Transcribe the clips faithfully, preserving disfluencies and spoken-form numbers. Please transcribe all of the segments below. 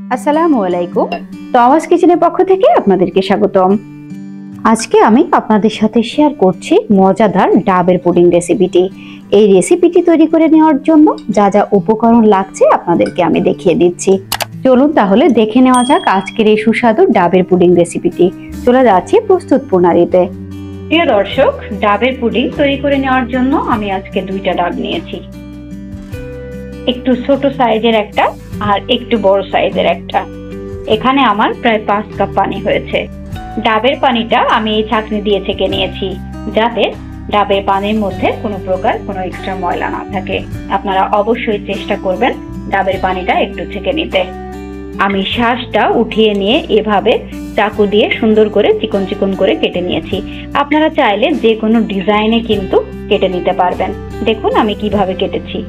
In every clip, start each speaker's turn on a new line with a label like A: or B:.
A: আসসালামু আলাইকুম। তমাস কিচেনের পক্ষ থেকে আপনাদেরকে স্বাগতম। আজকে আমি আপনাদের সাথে শেয়ার করছি মজাদার ডাবের পুডিং রেসিপিটি। এই রেসিপিটি তৈরি করে নেওয়ার জন্য যা যা উপকরণ লাগছে আপনাদেরকে আমি দেখিয়ে দিচ্ছি। চলুন তাহলে দেখে নেওয়া যাক আজকের এই সুস্বাদু ডাবের পুডিং রেসিপিটি। চলে যাচ্ছি প্রস্তুত প্রণালীতে। প্রিয় দর্শক, ডাবের পুডিং তৈরি করে নেওয়ার জন্য আমি আজকে দুইটা ডাব নিয়েছি। একটু ছোট সাইজের একটা আর একটু বড় সাইজের একটা। এখানে আমার প্রায় পাঁচ কাপ পানি হয়েছে। ডাবের পানিটা আমি এই ছাঁকনি দিয়ে ছেঁকে নিয়েছি, যাতে ডাবের পানির মধ্যে কোনো প্রকার কোনো এক্সট্রা ময়লা না থাকে। আপনারা অবশ্যই চেষ্টা করবেন ডাবের পানিটা একটু ছেঁকে নিতে। আমি শাঁসটা উঠিয়ে নিয়ে এভাবে চাকু দিয়ে সুন্দর করে চিকন চিকন করে কেটে নিয়েছি। আপনারা চাইলে যে কোনো ডিজাইনে কিন্তু কেটে নিতে পারবেন। দেখুন আমি কিভাবে কেটেছি।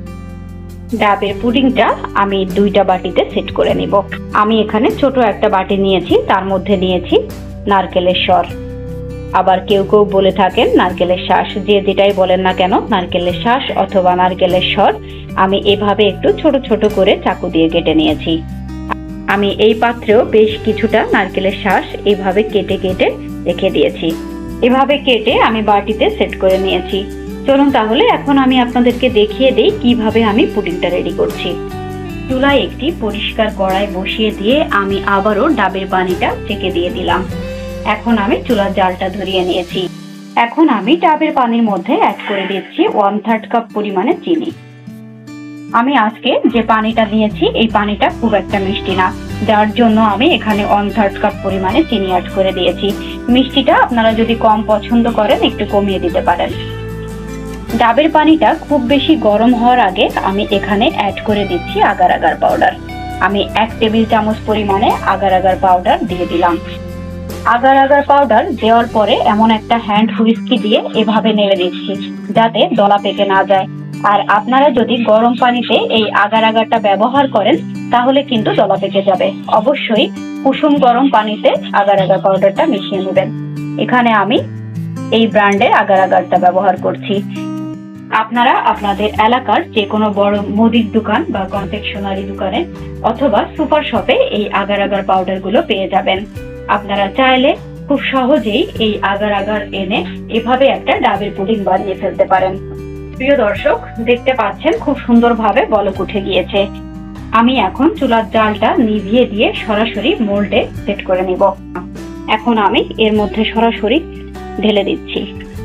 A: ডাবের পুডিংটা আমি দুইটা বাটিতে সেট করে নিব। আমি এখানে ছোট একটা বাটি নিয়েছি, তার মধ্যে নিয়েছি নারকেলের সর। আবার কেউ কেউ বলে থাকেন নারকেলের শাঁস, যে যেটাই বলেন না কেন, নারকেলের শাঁস অথবা নারকেলের সর আমি এভাবে একটু ছোট ছোট করে চাকু দিয়ে কেটে নিয়েছি। আমি এই পাত্রেও বেশ কিছুটা নারকেলের শাঁস এভাবে কেটে কেটে রেখে দিয়েছি। এভাবে কেটে আমি বাটিতে সেট করে নিয়েছি। চলুন তাহলে এখন আমি আপনাদেরকে দেখিয়ে দেই কিভাবে আমি পুডিংটা রেডি করছি। চুলায় একটি পরিষ্কার কড়াই বসিয়ে দিয়ে আমি আবারও ডাবের পানিটা ছেঁকে দিয়ে দিলাম। এখন আমি চুলার জালটা ধরিয়ে নিয়েছি। এখন আমি ডাবের পানির মধ্যে অ্যাড করে দিচ্ছি ওয়ান থার্ড কাপ পরিমাণে চিনি। আমি আজকে যে পানিটা নিয়েছি এই পানিটা খুব একটা মিষ্টি না, যার জন্য আমি এখানে ওয়ান থার্ড কাপ পরিমাণে চিনি অ্যাড করে দিয়েছি। মিষ্টিটা আপনারা যদি কম পছন্দ করেন একটু কমিয়ে দিতে পারেন। ডাবের পানিটা খুব বেশি গরম হওয়ার আগে আমি এখানে অ্যাড করে দিচ্ছি আগার আগার পাউডার। আমি এক টেবিল চামচ পরিমাণে আগার আগার পাউডার দিয়ে দিলাম। আগার আগার পাউডার দেওয়ার পরে এমন একটা হ্যান্ড হুইস্কি দিয়ে এভাবে নেড়ে দিচ্ছি, যাতে দলা পেকে না যায়। আর আপনারা যদি গরম পানিতে এই আগার আগারটা ব্যবহার করেন তাহলে কিন্তু দলা পেকে যাবে। অবশ্যই কুসুম গরম পানিতে আগার আগার পাউডারটা মিশিয়ে নেবেন। এখানে আমি এই ব্র্যান্ডের আগার আগারটা ব্যবহার করছি। আপনারা আপনাদের এলাকার যে কোনো বড় মুদির দোকান বা কনফেকশনারি দোকানে অথবা সুপার শপে এই আগার আগার পাউডার গুলো পেয়ে যাবেন। আপনারা চাইলে খুব সহজেই এই আগার আগার এনে এভাবে একটা ডাবের পুডিং বানিয়ে ফেলতে পারেন। প্রিয় দর্শক, দেখতে পাচ্ছেন খুব সুন্দরভাবে বলক উঠে গিয়েছে। আমি এখন চুলার জালটা নিভিয়ে দিয়ে সরাসরি মোল্ডে সেট করে নিব। এখন আমি এর মধ্যে সরাসরি ঢেলে দিচ্ছি।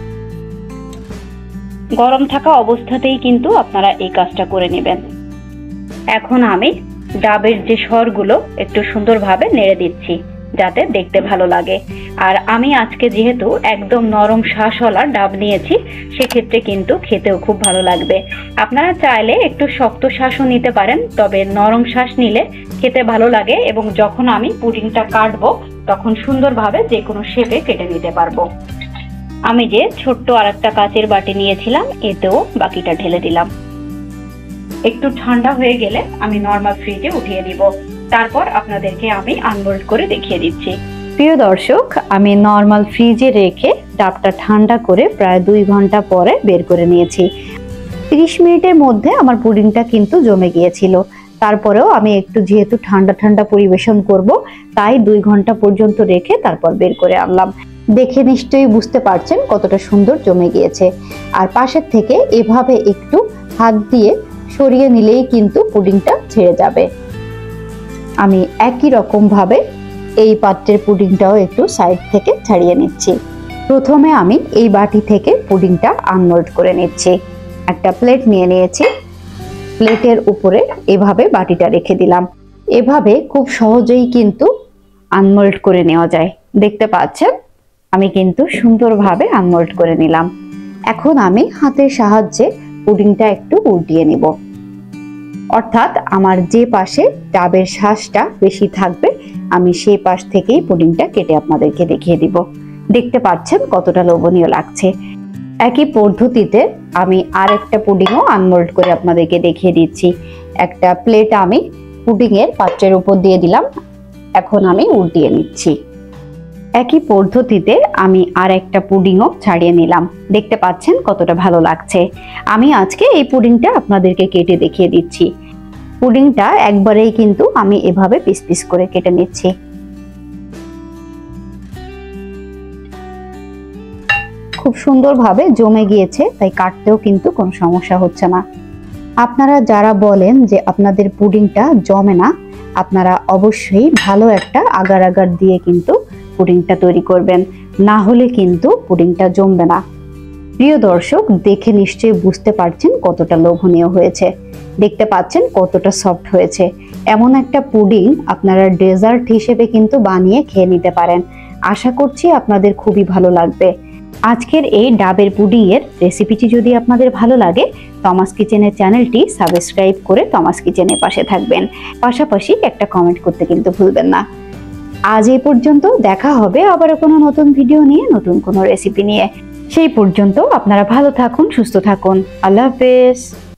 A: গরম থাকা অবস্থাতেই কিন্তু আপনারা এই কাজটা করে নেবেন। এখন আমি ডাবের যে সরগুলো একটু সুন্দরভাবে নেড়ে দিচ্ছি, যাতে দেখতে ভালো লাগে। আর আমি আজকে যেহেতু একদম নরম শাঁসওয়ালা ডাব নিয়েছি, সেক্ষেত্রে কিন্তু খেতেও খুব ভালো লাগবে। আপনারা চাইলে একটু শক্ত শাঁসও নিতে পারেন, তবে নরম শাঁস নিলে খেতে ভালো লাগে এবং যখন আমি পুডিংটা কাটবো তখন সুন্দরভাবে যে কোনো শেপে কেটে নিতে পারবো। আমি যে ছোট্ট আর একটা কাচের বাটি নিয়েছিলাম এতেও বাকিটা ঢেলে দিলাম। একটু ঠান্ডা হয়ে গেলে আমি নরমাল ফ্রিজে উঠিয়ে দিব। তারপর আপনাদেরকে আমি আনমোল্ড করে দেখিয়ে দিচ্ছি। প্রিয় দর্শক, আমি নরমাল ফ্রিজে রেখে ডাবটা ঠান্ডা করে প্রায় দুই ঘন্টা পরে বের করে নিয়েছি। তিরিশ মিনিটের মধ্যে আমার পুডিংটা কিন্তু জমে গিয়েছিল। তারপরেও আমি একটু যেহেতু ঠান্ডা ঠান্ডা পরিবেশন করব, তাই দুই ঘন্টা পর্যন্ত রেখে তারপর বের করে আনলাম। দেখে নিশ্চয়ই বুঝতে পারছেন কতটা সুন্দর জমে গিয়েছে। আর পাশের থেকে এভাবে একটু হাত দিয়ে সরিয়ে নিলেই কিন্তু পুডিংটা ছেড়ে যাবে। আমি একই রকম ভাবে এই পাত্রের পুডিংটাও একটু সাইড থেকে ছাড়িয়ে নিচ্ছি। প্রথমে আমি এই বাটি থেকে পুডিংটা আনমোল্ড করে নিচ্ছি। একটা প্লেট নিয়ে নিয়েছি, প্লেটের উপরে এভাবে বাটিটা রেখে দিলাম। এভাবে খুব সহজেই কিন্তু আনমোল্ড করে নেওয়া যায়। দেখতে পাচ্ছেন আমি কিন্তু সুন্দরভাবে আনমোল্ড করে নিলাম। এখন আমি হাতের সাহায্যে পুডিংটা একটু উল্টিয়ে নিব, অর্থাৎ আমার যে পাশে ডাবের শাঁসটা বেশি থাকবে আমি সেই পাশ থেকেই পুডিংটা কেটে আপনাদেরকে দেখিয়ে দিব। দেখতে পাচ্ছেন কতটা লোভনীয় লাগছে। একই পদ্ধতিতে আমি আর একটা পুডিংও আনমোল্ড করে আপনাদেরকে দেখিয়ে দিচ্ছি। একটা প্লেট আমি পুডিং এর পাত্রের উপর দিয়ে দিলাম। এখন আমি উল্টিয়ে নিচ্ছি। একই পদ্ধতিতে আমি আর একটা পুডিংও ছাড়িয়ে নিলাম। দেখতে পাচ্ছেন কতটা ভালো লাগছে। আমি আজকে এই পুডিংটা আপনাদেরকে কেটে দেখিয়ে দিচ্ছি। পুডিংটা একবারেই কিন্তু আমি এভাবে পিস পিস করে কেটে নিচ্ছি। খুব সুন্দরভাবে জমে গিয়েছে, তাই কাটতেও কিন্তু কোনো সমস্যা হচ্ছে না। আপনারা যারা বলেন যে আপনাদের পুডিংটা জমে না, আপনারা অবশ্যই ভালো একটা আগার আগার দিয়ে কিন্তু পুডিংটা তৈরি করবেন, না হলে কিন্তু পুডিংটা জমবে না। প্রিয় দর্শক, দেখে নিশ্চয়ই বুঝতে পারছেন কতটা লোভনীয় হয়েছে, দেখতে পাচ্ছেন কতটা সফট হয়েছে। এমন একটা পুডিং আপনারা ডেজার্ট হিসেবে কিন্তু বানিয়ে খেয়ে নিতে পারেন। আশা করছি আপনাদের খুবই ভালো লাগবে। আজকের এই ডাবের পুডিং এর রেসিপিটি যদি আপনাদের ভালো লাগে, টমাস কিচেনের চ্যানেলটি সাবস্ক্রাইব করে টমাস কিচেনের পাশে থাকবেন, পাশাপাশি একটা কমেন্ট করতে কিন্তু ভুলবেন না। আজ এই পর্যন্ত, দেখা হবে আবারও কোনো নতুন ভিডিও নিয়ে, নতুন কোনো রেসিপি নিয়ে। সেই পর্যন্ত আপনারা ভালো থাকুন, সুস্থ থাকুন। আল্লাহ হাফেজ।